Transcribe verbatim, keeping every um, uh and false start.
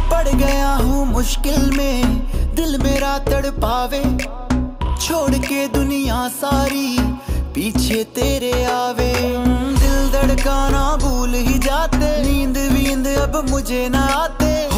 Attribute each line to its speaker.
Speaker 1: पड़ गया हूँ मुश्किल में, दिल मेरा तड़पावे, छोड़ के दुनिया सारी पीछे तेरे आवे। दिल धड़काना भूल ही जाते, नींद वींद अब मुझे ना आते,